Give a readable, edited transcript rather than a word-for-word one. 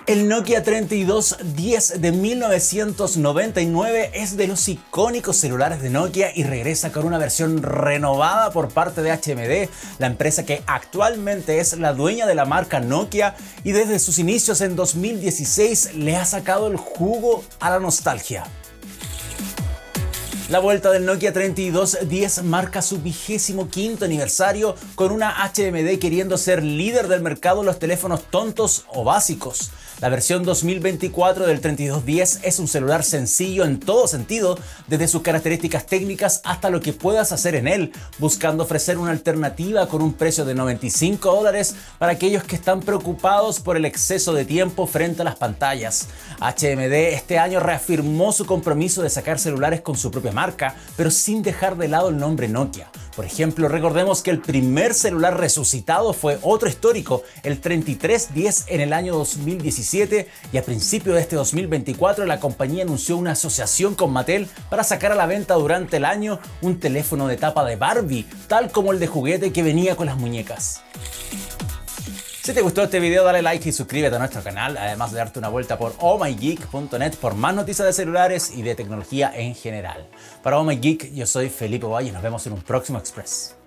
El Nokia 3210 de 1999 es de los icónicos celulares de Nokia y regresa con una versión renovada por parte de HMD, la empresa que actualmente es la dueña de la marca Nokia y desde sus inicios en 2016 le ha sacado el jugo a la nostalgia. La vuelta del Nokia 3210 marca su 25º aniversario con una HMD queriendo ser líder del mercado en los teléfonos tontos o básicos. La versión 2024 del 3210 es un celular sencillo en todo sentido, desde sus características técnicas hasta lo que puedas hacer en él, buscando ofrecer una alternativa con un precio de $95 para aquellos que están preocupados por el exceso de tiempo frente a las pantallas. HMD este año reafirmó su compromiso de sacar celulares con su propia marca, pero sin dejar de lado el nombre Nokia. Por ejemplo, recordemos que el primer celular resucitado fue otro histórico, el 3310 en el año 2017, y a principios de este 2024 la compañía anunció una asociación con Mattel para sacar a la venta durante el año un teléfono de tapa de Barbie, tal como el de juguete que venía con las muñecas. Si te gustó este video, dale like y suscríbete a nuestro canal, además de darte una vuelta por ohmygeek.net por más noticias de celulares y de tecnología en general. Para Oh My Geek, yo soy Felipe Valle y nos vemos en un próximo Express.